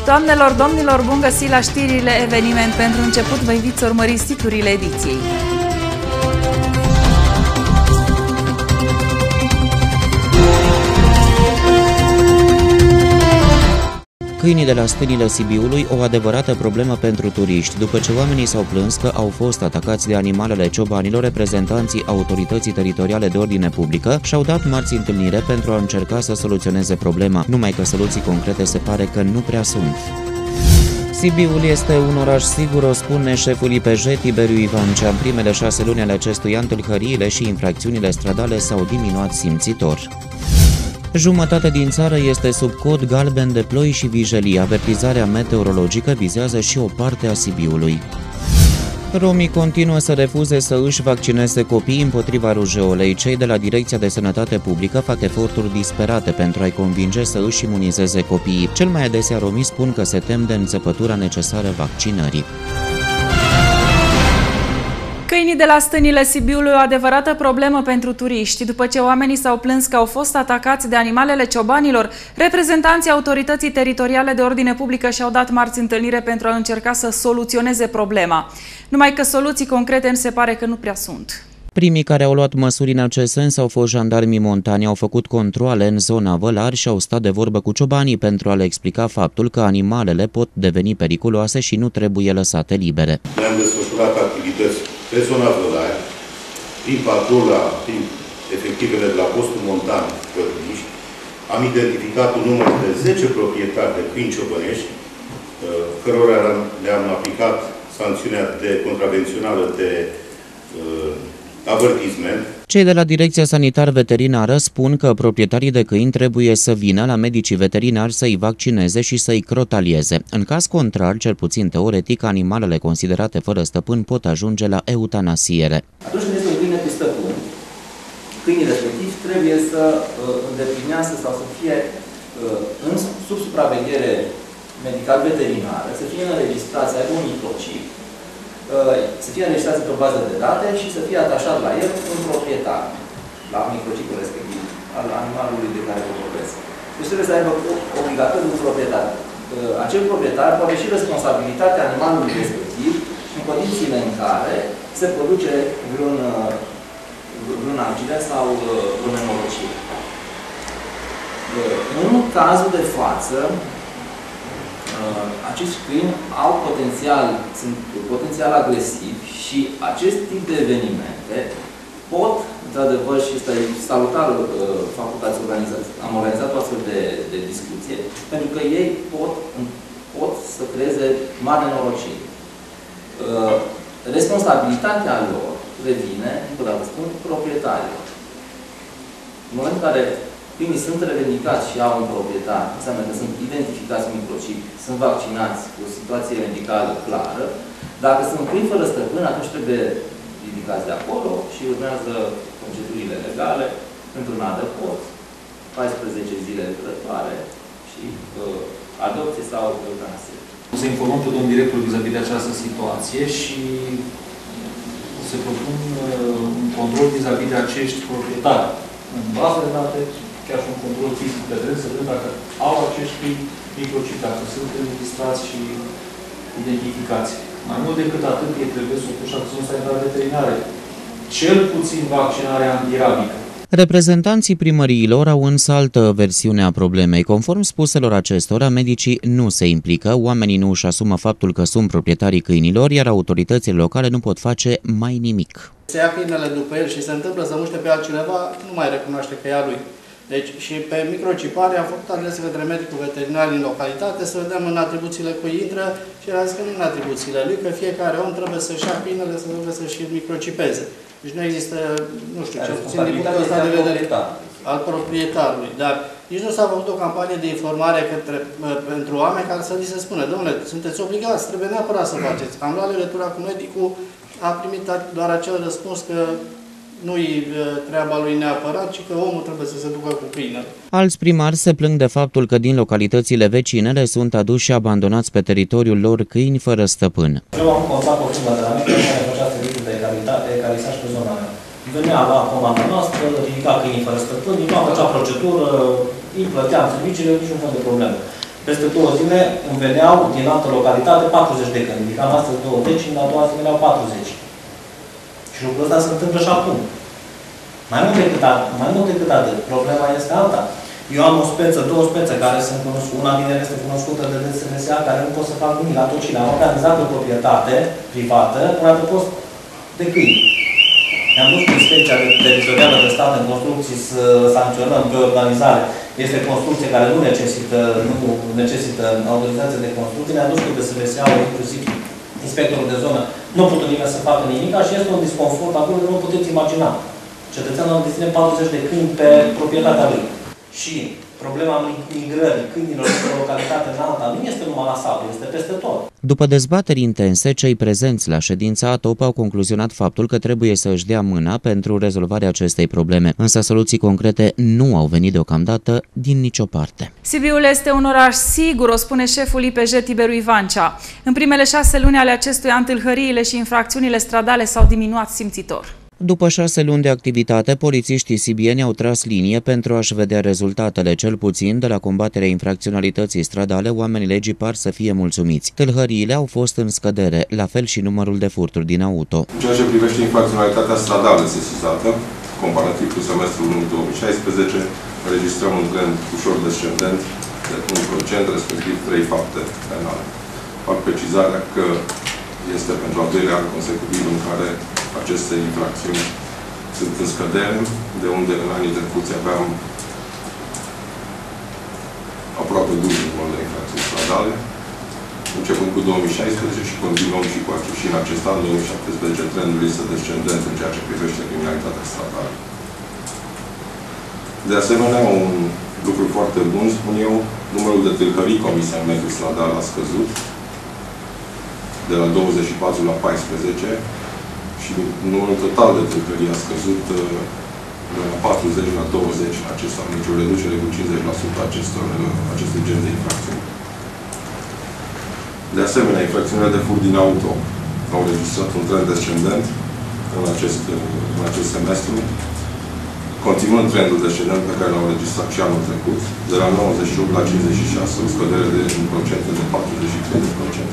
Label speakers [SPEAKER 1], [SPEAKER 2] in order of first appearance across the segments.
[SPEAKER 1] Doamnelor, domnilor, bun găsit la știrile eveniment. Pentru început vă invit să urmăriți titlurile ediției.
[SPEAKER 2] Câinii de la stânile Sibiului, o adevărată problemă pentru turiști. După ce oamenii s-au plâns că au fost atacați de animalele ciobanilor, reprezentanții Autorității Teritoriale de Ordine Publică și-au dat marți întâlnire pentru a încerca să soluționeze problema, numai că soluții concrete se pare că nu prea sunt. Sibiul este un oraș sigur, o spune șeful IPJ Tiberiu Ivancea. În primele 6 luni ale acestui an, tâlhăriile și infracțiunile stradale s-au diminuat simțitor. Jumătate din țară este sub cod galben de ploi și vijelii. Avertizarea meteorologică vizează și o parte a Sibiului. Romii continuă să refuze să își vaccineze copiii împotriva rujeolei. Cei de la Direcția de Sănătate Publică fac eforturi disperate pentru a-i convinge să își imunizeze copiii. Cel mai adesea romii spun că se tem de înțepătura necesară vaccinării.
[SPEAKER 1] Câinii de la stânile Sibiului, o adevărată problemă pentru turiști. După ce oamenii s-au plâns că au fost atacați de animalele ciobanilor, reprezentanții Autorității Teritoriale de Ordine Publică și-au dat marți întâlnire pentru a încerca să soluționeze problema. Numai că soluții concrete îmi se pare că nu prea sunt.
[SPEAKER 2] Primii care au luat măsuri în acest sens au fost jandarmii montani, au făcut controale în zona Vălar și au stat de vorbă cu ciobanii pentru a le explica faptul că animalele pot deveni periculoase și nu trebuie lăsate libere.
[SPEAKER 3] Ne-am desfășurat activități pe zona Vălar, prin patrola, prin efectivele de la postul montan Cărniști. Am identificat un număr de 10 proprietari de câini ciobănești, cărora le-am aplicat sancțiunea contravențională de avertisment.
[SPEAKER 2] Cei de la Direcția Sanitar-Veterinară spun că proprietarii de câini trebuie să vină la medicii veterinari să-i vaccineze și să-i crotalieze. În caz contrar, cel puțin teoretic, animalele considerate fără stăpân pot ajunge la eutanasiere.
[SPEAKER 4] Atunci când este un câine pe stăpân, câinii respectivi trebuie să îndeplinească sau să fie sub supraveghere medical-veterinară, să fie înregistrați, să aibă un microchip, să fie înregistrați pe bază de date și să fie atașat la el un proprietar, la microchipul respectiv, al animalului de care vă vorbesc. Deci trebuie să aibă obligatoriu un proprietar. Acel proprietar poate și responsabilitatea animalului respectiv în condițiile în care se produce vreun accident sau vreo nenorocire. În cazul de față, acești câini au sunt potențial agresivi și acest tip de evenimente pot, într-adevăr, și este salutar facultatea organizației, am organizat o astfel de discuție, pentru că ei pot să creeze mare nenorocire. Responsabilitatea lor revine, încă o dată spun, proprietarilor. În momentul în care câinii sunt revendicați și au un proprietar, înseamnă că sunt identificați cu microchip, sunt vaccinați cu o situație medicală clară. Dacă sunt câini fără stăpân, atunci trebuie ridicați de acolo și urmează procedurile legale pentru un adăpost, 14 zile de curătoare și adopție sau eutanasie.
[SPEAKER 5] O să informăm pe domnul director vis-a-vis de această situație și o să propun un control vis-a-vis de acești proprietari în bază de date, chiar și un control fizic pe teren, să vedem dacă au acești microchip, dacă sunt înregistrați și identificați. Mai mult decât atât, ei trebuie supuși acțiuni sanitare veterinare, cel puțin vaccinarea antirabică.
[SPEAKER 2] Reprezentanții primăriilor au însă altă versiune a problemei. Conform spuselor acestora, medicii nu se implică, oamenii nu își asumă faptul că sunt proprietarii câinilor, iar autoritățile locale nu pot face mai nimic.
[SPEAKER 6] Se ia câinele după el și se întâmplă să muște pe altcineva, nu mai recunoaște că e a lui. Deci și pe microcipare am făcut adrese către medicul veterinar din localitate să vedem în atribuțiile cui intră și el a zis că nu în atribuțiile lui, că fiecare om trebuie să-și ia câinele, să trebuie să-și microcipeze. Deci nu există, nu știu, cel puțin din punctul ăsta de vedere al proprietarului. Dar nici nu s-a făcut o campanie de informare pentru oameni care să li se spună, domnule, sunteți obligați, trebuie neapărat să faceți. Am luat legătura cu medicul, a primit doar acel răspuns că nu-i treaba lui neapărat, ci că omul trebuie să se ducă cu câinele.
[SPEAKER 2] Alți primari se plâng de faptul că din localitățile vecinele sunt aduși și abandonați pe teritoriul lor câini fără stăpân.
[SPEAKER 7] Eu am contact cu o firmă de la mine care făcea serviciul de calitate, care s-a și pe zona mea. Venea la comanda noastră, ridica câinii fără stăpân, nu făcea procedură, îi plăteam serviciile, niciun fel de problemă. Peste 2 zile îmi veneau din altă localitate 40 de câini. Ridicam astăzi 20 și în a doua zi veneau 40. Și lucrul ăsta se întâmplă și acum. Mai mult decât atât, problema este alta. Eu am o speță, 2 spețe care sunt cunoscute, una din ele este cunoscută de DSNSA, care nu pot să fac nimic la tot și le-am organizat pe proprietate privată, un adăpost de câini. Ne-am dus cu inspecția teritorială de stat în construcții să sancționăm pe organizare. Este construcție care nu necesită autorizație de construcție. Ne-am dus cu DSNSA-ul, inclusiv inspectorul de zonă. Nu a putut nimeni să facă nimic și este un disconfort acolo de nu puteți imagina. Cetățeanul deține 40 de câini pe proprietatea lui. Și problema migrării câinilor într-o localitate în alta nu este numai la Sablu, este peste tot.
[SPEAKER 2] După dezbateri intense, cei prezenți la ședința ATOP au concluzionat faptul că trebuie să își dea mâna pentru rezolvarea acestei probleme, însă soluții concrete nu au venit deocamdată din nicio parte.
[SPEAKER 1] Sibiul este un oraș sigur, o spune șeful IPJ Tiberu Ivancea. În primele 6 luni ale acestui an, tâlhăriile și infracțiunile stradale s-au diminuat simțitor.
[SPEAKER 2] După 6 luni de activitate, polițiștii sibieni au tras linie pentru a-și vedea rezultatele. Cel puțin de la combaterea infracționalității stradale, oamenii legii par să fie mulțumiți. Tâlhăriile au fost în scădere, la fel și numărul de furturi din auto.
[SPEAKER 8] În ceea ce privește infracționalitatea stradală sesizată, comparativ cu semestrul 2016, înregistrăm un trend ușor descendent de 1%, respectiv 3 fapte penale. Fac precizarea că este pentru al 2-lea an consecutiv în care aceste infracțiuni sunt în scădere, de unde în anii trecuți aveam aproape dublu numărul de infracțiuni stradale, începând cu 2016 și continuăm și în acest an, 2017, trendul este descendent în ceea ce privește criminalitatea stradală. De asemenea, un lucru foarte bun, spun eu, numărul de tâlhării comise în mediul stradal a scăzut de la 24 la 14 și numărul total de tâlhării a scăzut de la 40 la 20 în acest an, deci o reducere cu 50% acestui gen de infracțiuni. De asemenea, infracțiunile de furt din auto au registrat un trend descendent în acest semestru, continuând trendul descendent pe care l-au registrat și anul trecut, de la 98 la 56, o scădere de un procent de 43%.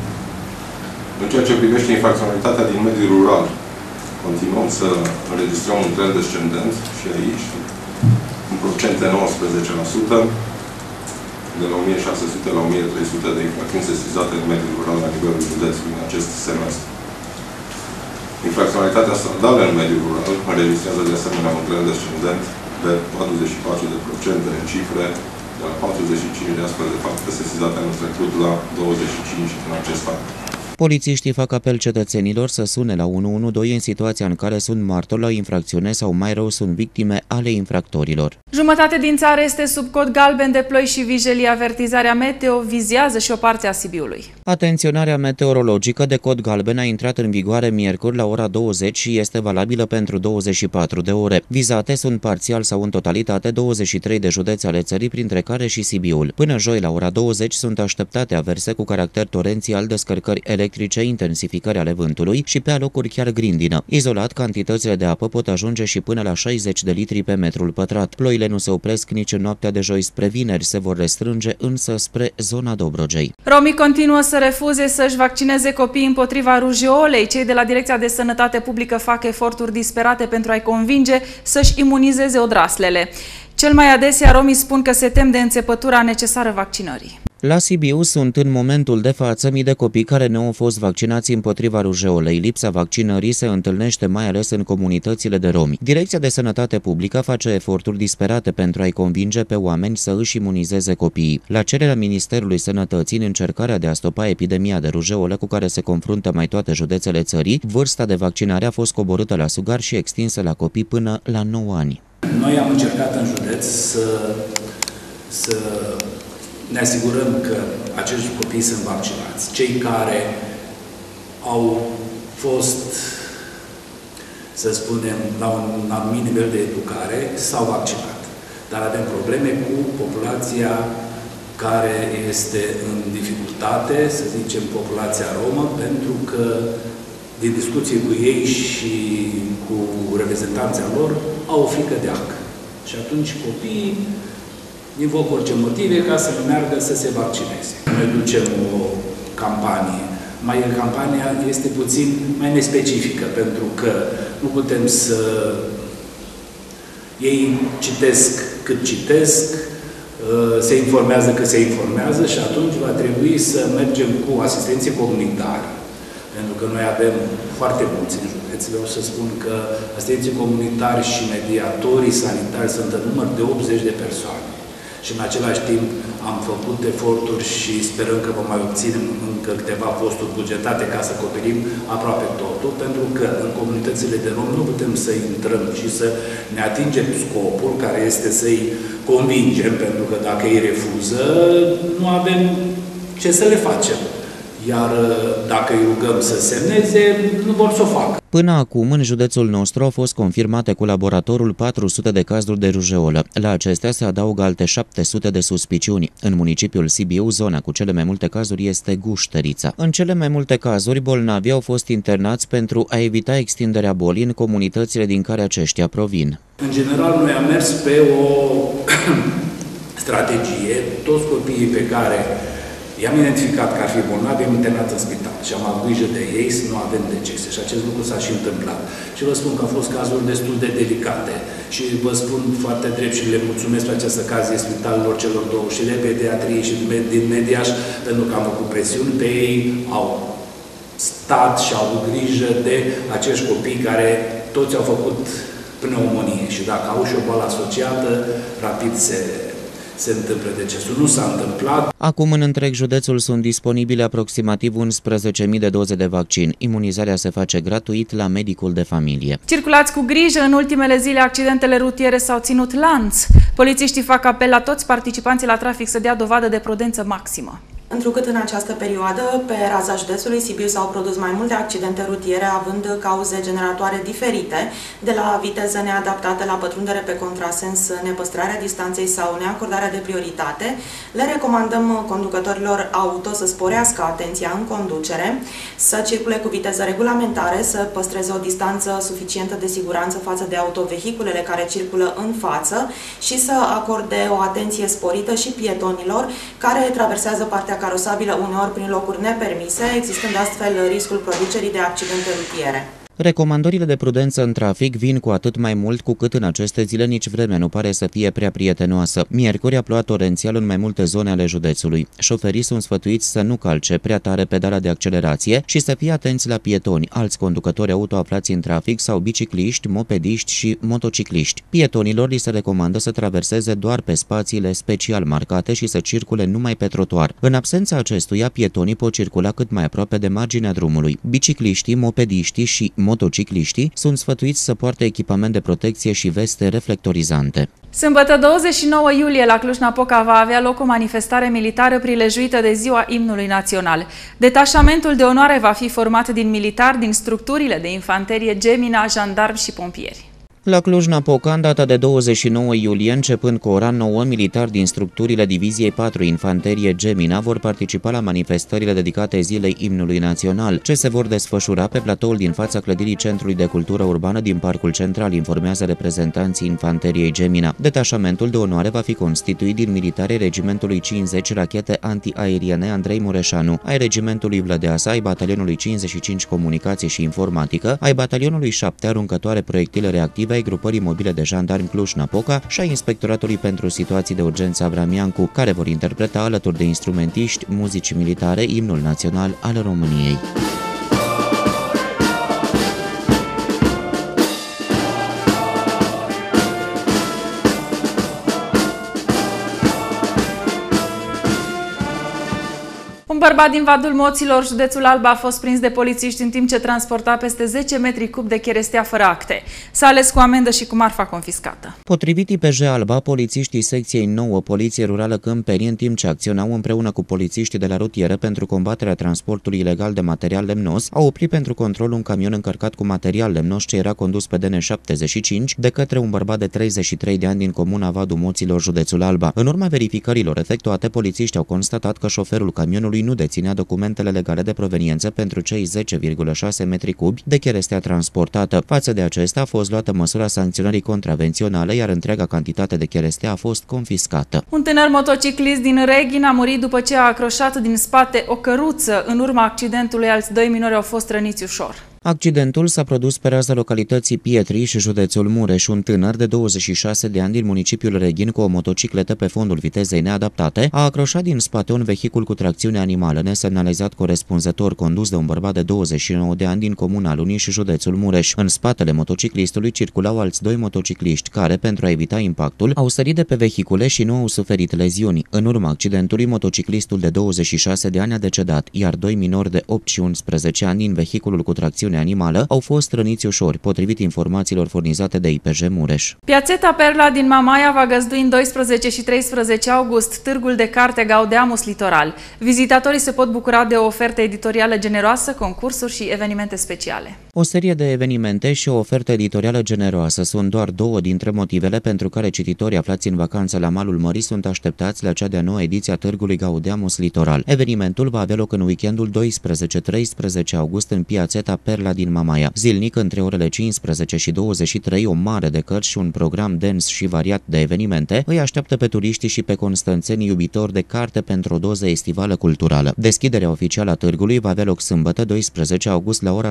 [SPEAKER 8] În ceea ce privește infracționalitatea din mediul rural, continuăm să înregistrăm un trend descendent și aici, un procent de 19%, de la 1600 la 1300 de infracțiuni sesizate în mediul rural la nivelul județului în acest semestru. Infracționalitatea stradală în mediul rural înregistrează de asemenea un trend descendent de 44% în cifre, de la 45 de astfel de fapte sesizate anul trecut la 25 în acest an.
[SPEAKER 2] Polițiștii fac apel cetățenilor să sune la 112 în situația în care sunt martori la infracțiune sau, mai rău, sunt victime ale infractorilor.
[SPEAKER 1] Jumătate din țară este sub cod galben de ploi și vijelii. Avertizarea meteo vizează și o parte a Sibiului.
[SPEAKER 2] Atenționarea meteorologică de cod galben a intrat în vigoare miercuri la ora 20 și este valabilă pentru 24 de ore. Vizate sunt parțial sau în totalitate 23 de județe ale țării, printre care și Sibiul. Până joi la ora 20 sunt așteptate averse cu caracter torențial, descărcări electrice, intensificări ale vântului și pe alocuri chiar grindină. Izolat, cantitățile de apă pot ajunge și până la 60 de litri pe metrul pătrat. Ploile nu se opresc nici în noaptea de joi spre vineri, se vor restrânge însă spre zona Dobrogei.
[SPEAKER 1] Romii continuă să refuze să-și vaccineze copiii împotriva rujeolei. Cei de la Direcția de Sănătate Publică fac eforturi disperate pentru a-i convinge să-și imunizeze odraslele. Cel mai adesea romii spun că se tem de înțepătura necesară vaccinării.
[SPEAKER 2] La Sibiu sunt în momentul de față mii de copii care nu au fost vaccinați împotriva rujeolei. Lipsa vaccinării se întâlnește mai ales în comunitățile de romi. Direcția de Sănătate Publică face eforturi disperate pentru a-i convinge pe oameni să își imunizeze copiii. La cererea Ministerului Sănătății, în încercarea de a stopa epidemia de rujeolă cu care se confruntă mai toate județele țării, vârsta de vaccinare a fost coborâtă la sugar și extinsă la copii până la 9 ani.
[SPEAKER 9] Noi am încercat în județ să ne asigurăm că acești copii sunt vaccinați. Cei care au fost, să spunem, la un anumit nivel de educare s-au vaccinat. Dar avem probleme cu populația care este în dificultate, să zicem populația romă, pentru că din discuții cu ei și cu reprezentanții lor au o frică de ac. Și atunci copiii invoc orice motive ca să nu meargă să se vaccineze. Noi ducem o campanie. Campania este puțin mai nespecifică, pentru că nu putem să... Ei citesc cât citesc, se informează cât se informează și atunci va trebui să mergem cu asistenții comunitari. Pentru că noi avem foarte mulți în județ. Vreau să spun că asistenții comunitari și mediatorii sanitari sunt în număr de 80 de persoane. Și în același timp am făcut eforturi și sperăm că vom mai obținem încă câteva posturi bugetate ca să acoperim aproape totul, pentru că în comunitățile de rom nu putem să intrăm și să ne atingem scopul, care este să-i convingem, pentru că dacă ei refuză, nu avem ce să le facem. Iar dacă îi rugăm să semneze, nu vor să o facă.
[SPEAKER 2] Până acum, în județul nostru au fost confirmate cu laboratorul 400 de cazuri de rujeolă. La acestea se adaugă alte 700 de suspiciuni. În municipiul Sibiu, zona cu cele mai multe cazuri este Guștărița. În cele mai multe cazuri, bolnavii au fost internați pentru a evita extinderea bolii în comunitățile din care aceștia provin.
[SPEAKER 9] În general, noi am mers pe o strategie. Toți copiii pe care i-am identificat că ar fi bolnavi, am internat în spital și am avut grijă de ei să nu avem decese. Și acest lucru s-a și întâmplat. Și vă spun că au fost cazuri destul de delicate. Și vă spun foarte drept și le mulțumesc pe această ocazie spitalelor celor două, și de pediatrie și din Mediaș, pentru că am făcut presiuni pe ei, au stat și au avut grijă de acești copii care toți au făcut pneumonie. Și dacă au și o boală asociată, rapid se întâmplă decesul. Nu s-a întâmplat.
[SPEAKER 2] Acum, în întreg județul sunt disponibile aproximativ 11.000 de doze de vaccin. Imunizarea se face gratuit la medicul de familie.
[SPEAKER 1] Circulați cu grijă, în ultimele zile accidentele rutiere s-au ținut lanț. Polițiștii fac apel la toți participanții la trafic să dea dovadă de prudență maximă.
[SPEAKER 10] Întrucât în această perioadă, pe raza județului Sibiu s-au produs mai multe accidente rutiere, având cauze generatoare diferite, de la viteză neadaptată la pătrundere pe contrasens, nepăstrarea distanței sau neacordarea de prioritate, le recomandăm conducătorilor auto să sporească atenția în conducere, să circule cu viteză regulamentare, să păstreze o distanță suficientă de siguranță față de autovehiculele care circulă în față și să acorde o atenție sporită și pietonilor care traversează partea carosabilă uneori prin locuri nepermise, existând astfel riscul producerii de accidente rutiere.
[SPEAKER 2] Recomandările de prudență în trafic vin cu atât mai mult cu cât în aceste zile nici vremea nu pare să fie prea prietenoasă. Miercuri a plouat torențial în mai multe zone ale județului. Șoferii sunt sfătuiți să nu calce prea tare pedala de accelerație și să fie atenți la pietoni, alți conducători auto aflați în trafic sau bicicliști, mopediști și motocicliști. Pietonilor li se recomandă să traverseze doar pe spațiile special marcate și să circule numai pe trotuar. În absența acestuia, pietonii pot circula cât mai aproape de marginea drumului. Bicicliștii, mopediștii și motocicliștii sunt sfătuiți să poarte echipament de protecție și veste reflectorizante.
[SPEAKER 1] Sâmbătă 29 iulie la Cluj-Napoca va avea loc o manifestare militară prilejuită de Ziua Imnului Național. Detașamentul de onoare va fi format din militari din structurile de infanterie Gemina, jandarmi și pompieri.
[SPEAKER 2] La Cluj-Napoca, în data de 29 iulie, începând cu ora 9, militari din structurile Diviziei 4 Infanterie Gemina vor participa la manifestările dedicate Zilei Imnului Național, ce se vor desfășura pe platoul din fața clădirii Centrului de Cultură Urbană din Parcul Central, informează reprezentanții Infanteriei Gemina. Detașamentul de onoare va fi constituit din militarii Regimentului 50 Rachete Antiaeriene Andrei Mureșanu, ai Regimentului Vlădeasa, ai Batalionului 55 Comunicație și Informatică, ai Batalionului 7 Aruncătoare Proiectile Reactive, ai Grupării Mobile de Jandarmi Cluj-Napoca și a Inspectoratului pentru Situații de Urgență Avram Iancu, care vor interpreta alături de instrumentiști muzici militare Imnul Național al României.
[SPEAKER 1] Un bărbat din Vadul Moților, județul Alba, a fost prins de polițiști în timp ce transporta peste 10 metri cub de cherestea fără acte. S-a ales cu amendă și cu marfa confiscată.
[SPEAKER 2] Potrivit IPJ Alba, polițiștii secției 9 Poliție Rurală Câmpeni, în timp ce acționau împreună cu polițiștii de la rutieră pentru combaterea transportului ilegal de material lemnos, au oprit pentru control un camion încărcat cu material lemnos ce era condus pe DN75 de către un bărbat de 33 de ani din comuna Vadul Moților, județul Alba. În urma verificărilor efectuate, polițiștii au constatat că șoferul camionului nu nu deținea documentele legale de proveniență pentru cei 10,6 metri cubi de cherestea transportată. Față de acesta a fost luată măsura sancționării contravenționale, iar întreaga cantitate de cherestea a fost confiscată.
[SPEAKER 1] Un tânăr motociclist din Reghin a murit după ce a acroșat din spate o căruță. În urma accidentului, alți 2 minori au fost răniți ușor.
[SPEAKER 2] Accidentul s-a produs pe raza localității Pietriș, județul Mureș. Un tânăr de 26 de ani din municipiul Reghin cu o motocicletă pe fondul vitezei neadaptate a acroșat din spate un vehicul cu tracțiune animală nesemnalizat corespunzător, condus de un bărbat de 29 de ani din comuna Luniș, județul Mureș. În spatele motociclistului circulau alți 2 motocicliști care, pentru a evita impactul, au sărit de pe vehicule și nu au suferit leziuni. În urma accidentului, motociclistul de 26 de ani a decedat, iar 2 minori de 8 și 11 ani din vehiculul cu tracțiune animală au fost răniți ușor, potrivit informațiilor furnizate de IPJ Mureș.
[SPEAKER 1] Piațeta Perla din Mamaia va găzdui în 12 și 13 august târgul de carte Gaudeamus Litoral. Vizitatorii se pot bucura de o ofertă editorială generoasă, concursuri și evenimente speciale.
[SPEAKER 2] O serie de evenimente și o ofertă editorială generoasă sunt doar 2 dintre motivele pentru care cititorii aflați în vacanță la malul mării sunt așteptați la cea de-a 9-a ediție a târgului Gaudeamus Litoral. Evenimentul va avea loc în weekendul 12-13 august în Piațeta Perla din Mamaia. Zilnic, între orele 15 și 23, o mare de cărți și un program dens și variat de evenimente îi așteaptă pe turiștii și pe constanțenii iubitori de carte pentru o doză estivală culturală. Deschiderea oficială a târgului va avea loc sâmbătă 12 august la ora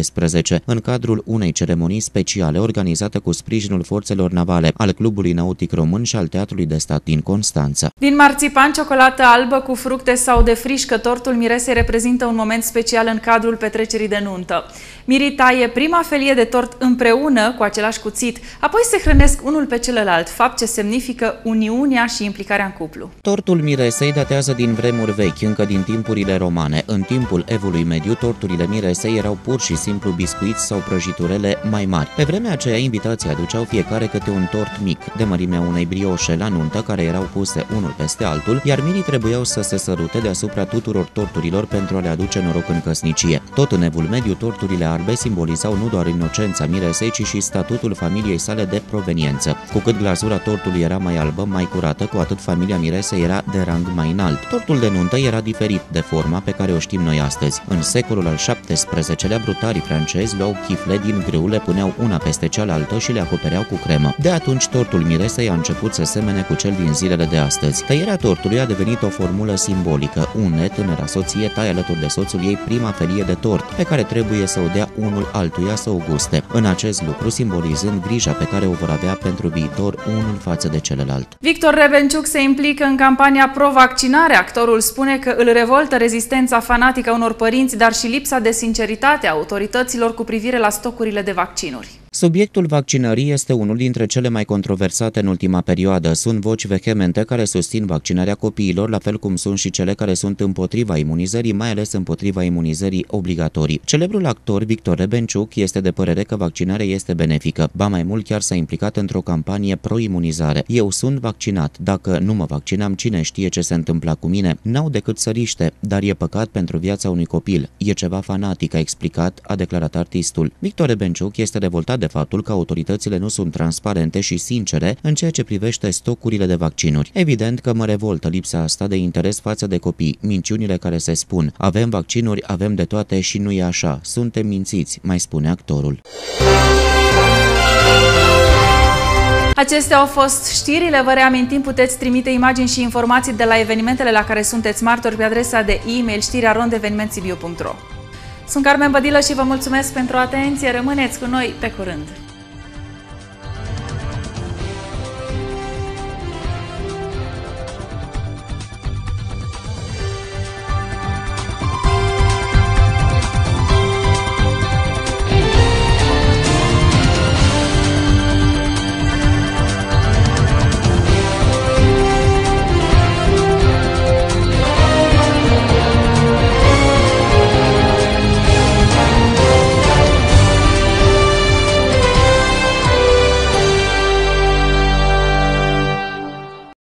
[SPEAKER 2] 17, în cadrul unei ceremonii speciale organizate cu sprijinul Forțelor Navale, al Clubului Nautic Român și al Teatrului de Stat din Constanța.
[SPEAKER 1] Din marțipan, ciocolată albă cu fructe sau de frișcă, tortul miresei reprezintă un moment special în cadrul petrecerii de nuntă. Mirii taie prima felie de tort împreună cu același cuțit, apoi se hrănesc unul pe celălalt, fapt ce semnifică uniunea și implicarea în cuplu.
[SPEAKER 2] Tortul miresei datează din vremuri vechi, încă din timpurile romane. În timpul Evului Mediu, torturile miresei erau pur și simplu biscuiți sau prăjiturele mai mari. Pe vremea aceea, invitații aduceau fiecare câte un tort mic, de mărimea unei brioșe la nuntă, care erau puse unul peste altul, iar mirii trebuiau să se sărute deasupra tuturor torturilor pentru a le aduce noroc în căsnicie. Tot în Evul Mediu, torturile albe simbolizau nu doar inocența miresei, ci și statutul familiei sale de proveniență. Cu cât glazura tortului era mai albă, mai curată, cu atât familia miresei era de rang mai înalt. Tortul de nuntă era diferit de forma pe care o știm noi astăzi. În secolul al XVII-lea, brutarii francezi luau chifle din grâu, le puneau una peste cealaltă și le acopereau cu cremă. De atunci, tortul miresei a început să semene cu cel din zilele de astăzi. Tăierea tortului a devenit o formulă simbolică. Tânăra soție taie alături de soțul ei prima felie de tort, pe care trebuie să o dea unul altuia să o guste. În acest lucru simbolizând grija pe care o vor avea pentru viitor unul față de celălalt.
[SPEAKER 1] Victor Rebenciuc se implică în campania pro-vaccinare. Actorul spune că îl revoltă rezistența fanatică a unor părinți, dar și lipsa de sinceritate a autorităților cu privire la stocurile de vaccinuri.
[SPEAKER 2] Subiectul vaccinării este unul dintre cele mai controversate în ultima perioadă. Sunt voci vehemente care susțin vaccinarea copiilor, la fel cum sunt și cele care sunt împotriva imunizării, mai ales împotriva imunizării obligatorii. Celebrul actor Victor Rebenciuc este de părere că vaccinarea este benefică. Ba mai mult, chiar s-a implicat într-o campanie pro-imunizare. Eu sunt vaccinat. Dacă nu mă vaccinam, cine știe ce se întâmpla cu mine? N-au decât săriște, dar e păcat pentru viața unui copil. E ceva fanatic, a explicat, a declarat artistul. Victor Rebenciuc este revoltat de faptul că autoritățile nu sunt transparente și sincere în ceea ce privește stocurile de vaccinuri. Evident că mă revoltă lipsa asta de interes față de copii, minciunile care se spun. Avem vaccinuri, avem de toate și nu e așa. Suntem mințiți, mai spune actorul.
[SPEAKER 1] Acestea au fost știrile. Vă reamintim, puteți trimite imagini și informații de la evenimentele la care sunteți martori pe adresa de e-mail știri@evenimentsibiu.ro. Sunt Carmen Bădilă și vă mulțumesc pentru atenție. Rămâneți cu noi, pe curând!